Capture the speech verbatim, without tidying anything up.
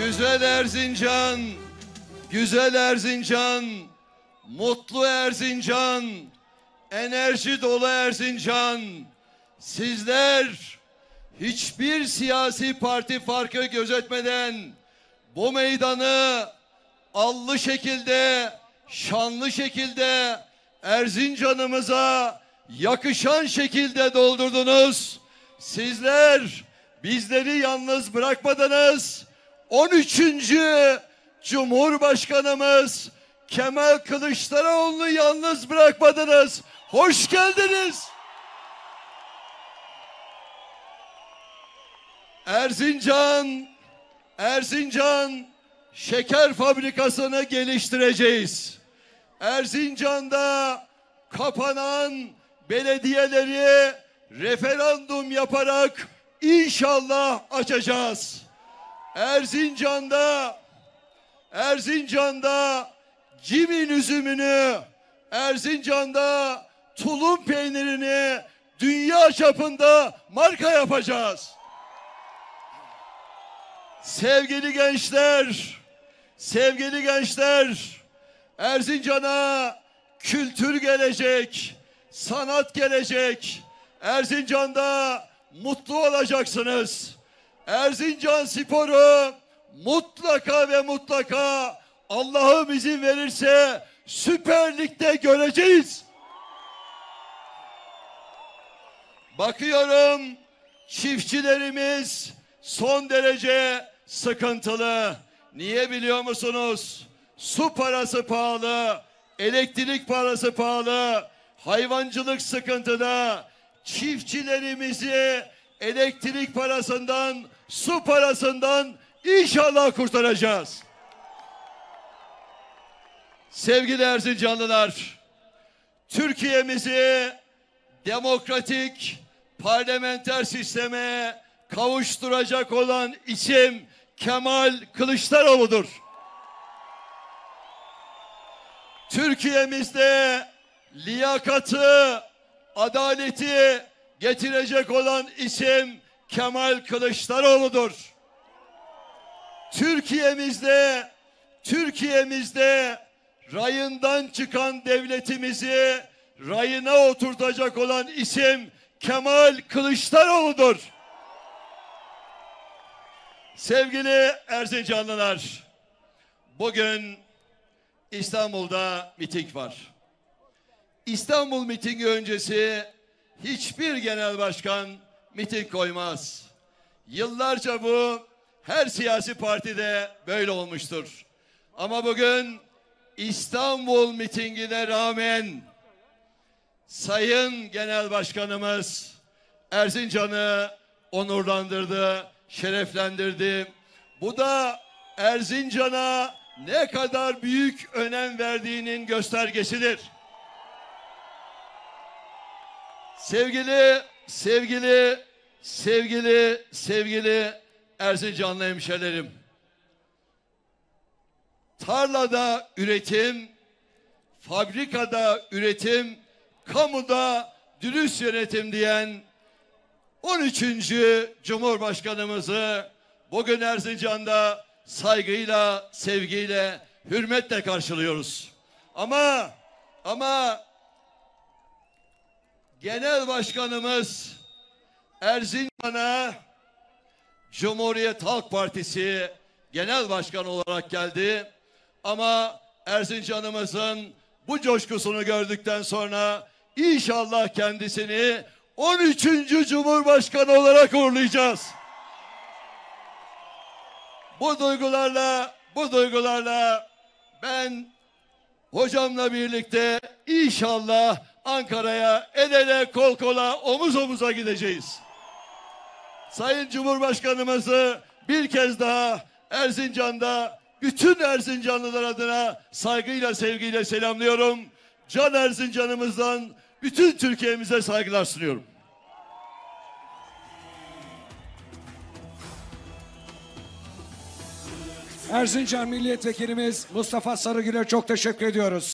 Güzel Erzincan, güzel Erzincan, mutlu Erzincan, enerji dolu Erzincan. Sizler hiçbir siyasi parti farkı gözetmeden bu meydanı allı şekilde, şanlı şekilde Erzincan'ımıza yakışan şekilde doldurdunuz. Sizler bizleri yalnız bırakmadınız. on üçüncü Cumhurbaşkanımız Kemal Kılıçdaroğlu'nu yalnız bırakmadınız. Hoş geldiniz. Erzincan, Erzincan şeker fabrikasını geliştireceğiz. Erzincan'da kapanan belediyeleri referandum yaparak inşallah açacağız. Erzincan'da Erzincan'da Cimin üzümünü, Erzincan'da tulum peynirini dünya çapında marka yapacağız. Sevgili gençler, sevgili gençler, Erzincan'a kültür gelecek, sanat gelecek. Erzincan'da mutlu olacaksınız. Erzincan Spor'u mutlaka ve mutlaka Allah'ım izin verirse Süper Lig'de göreceğiz. Bakıyorum çiftçilerimiz son derece sıkıntılı. Niye biliyor musunuz? Su parası pahalı, elektrik parası pahalı, hayvancılık sıkıntıda. Çiftçilerimizi elektrik parasından, su parasından inşallah kurtaracağız. Sevgili Erzincanlılar, Türkiye'mizi demokratik parlamenter sisteme kavuşturacak olan isim Kemal Kılıçdaroğlu'dur. Türkiye'mizde liyakatı, adaleti getirecek olan isim Kemal Kılıçdaroğlu'dur. Türkiye'mizde Türkiye'mizde rayından çıkan devletimizi rayına oturtacak olan isim Kemal Kılıçdaroğlu'dur. Sevgili Erzincanlılar, bugün İstanbul'da miting var. İstanbul mitingi öncesi hiçbir genel başkan miting koymaz. Yıllarca bu her siyasi partide böyle olmuştur. Ama bugün İstanbul mitingine rağmen Sayın Genel Başkanımız Erzincan'ı onurlandırdı, şereflendirdi. Bu da Erzincan'a ne kadar büyük önem verdiğinin göstergesidir. Sevgili, sevgili, sevgili, sevgili Erzincanlı hemşehrilerim. Tarlada üretim, fabrikada üretim, kamuda dürüst yönetim diyen on üçüncü Cumhurbaşkanımızı bugün Erzincan'da saygıyla, sevgiyle, hürmetle karşılıyoruz. Ama ama Genel Başkanımız Erzincan'a Cumhuriyet Halk Partisi Genel Başkanı olarak geldi. Ama Erzincan'ımızın bu coşkusunu gördükten sonra inşallah kendisini on üçüncü Cumhurbaşkanı olarak uğurlayacağız. Bu duygularla, bu duygularla ben hocamla birlikte inşallah Ankara'ya el ele kol kola omuz omuza gideceğiz. Sayın Cumhurbaşkanımızı bir kez daha Erzincan'da bütün Erzincanlılar adına saygıyla sevgiyle selamlıyorum. Can Erzincan'ımızdan bütün Türkiye'mize saygılar sunuyorum. Erzincan Milletvekilimiz Mustafa Sarıgül'e çok teşekkür ediyoruz.